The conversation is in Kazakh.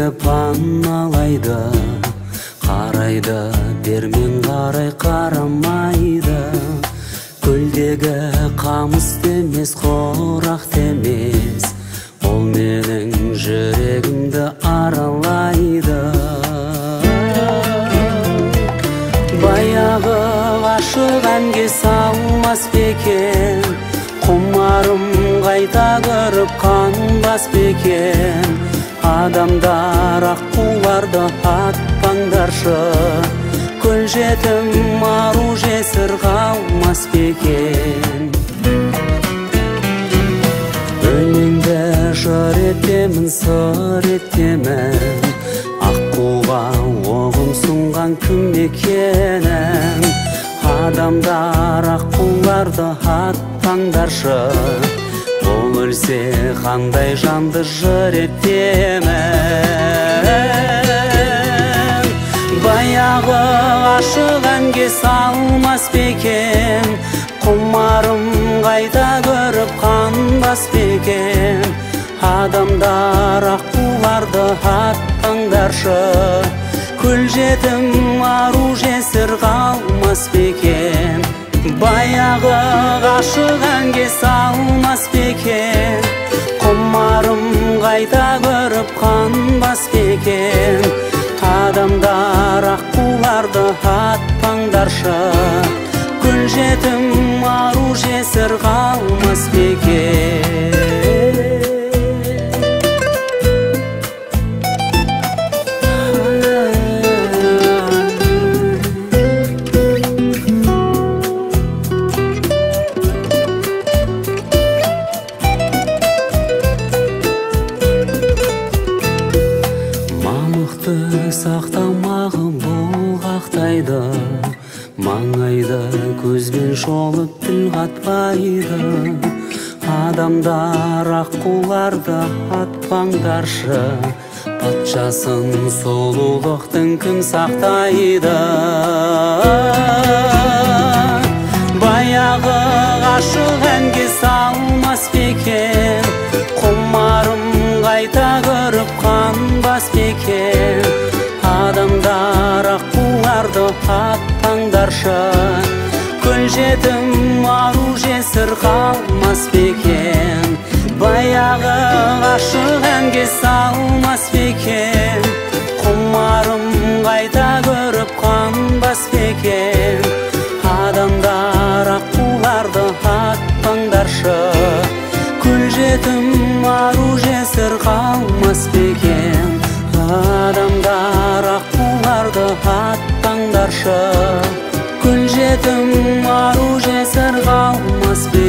бетіңді паналайды, қарайды, бермен қарай қарамайды. Көлдегі қамыс демес, қорақ демес, ол менің жүрегімді аралайды. Баяғы ғашық әнге салмас бекен, құмарым қайта көріп қанбас бекен. Адамдар аққуларды атпаңдаршы, көл жетім ару жесір қалмас бекен. Өлеңді жыр етемін, сыр етемін, аққуға оғым сұнған кім екенін. Адамдар аққуларды атпаңдаршы, ол өлсе қандай жанды жыр етемін. Баяғы ғашық әнге салмас бекен, құмарым қайта көріп қанбас бекен. Адамдар аққуларды атпаңдаршы, көл жетім ару жесір қалмас бекен. Баяғы ғашық әнге салмас бекен, құмарым қайта көріп қанбас бекен. Адамдар аққуларды атпаңдаршы, көл жетім ару жесір қалмас бекен. Сақтамағы бұлғақтайды, маңайды көзбен шолып тіл қатпайды. Адамдар аққуларды атпаңдаршы, патшасын сұлулықтың кім сақтайды. Баяғы ғашық әнге салмас бекен, құмарым қайта көріп қанбас бекен. Адамдар аққуларды атпаңдаршы, көл жетім ару жесір қалмас бекен. Баяғы ғашық әнге салмас бекен, құмарым қайта көріп қанбас бекен. Адамдар аққуларды атпаңдаршы, көл жетім ару жесір қалмас бекен. Адамдар аққуларды атпаңдаршы, көл жетім ару жесір қалмас бекен.